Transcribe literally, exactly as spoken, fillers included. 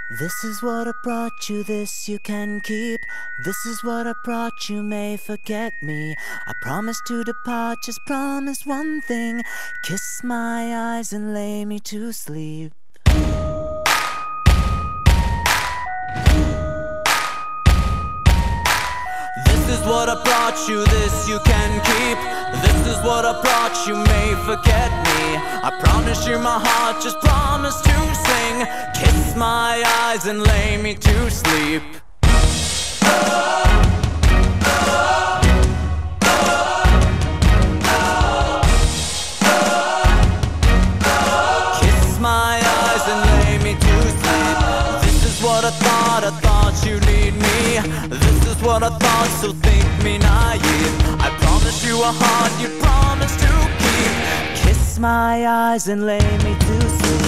This is what I brought you, this you can keep. This is what I brought you, may forget me. I promise to depart, just promise one thing. Kiss my eyes and lay me to sleep. This is what I brought you, this you can keep. This is what I brought you, may forget me. I promise you my heart, just promise to sing. Kiss my eyes and lay me to sleep. Kiss my eyes and lay me to sleep. This is what I thought, I thought you'd need me. This is what I thought, so think me naive. I promise you a heart you promise to keep. Kiss my eyes and lay me to sleep.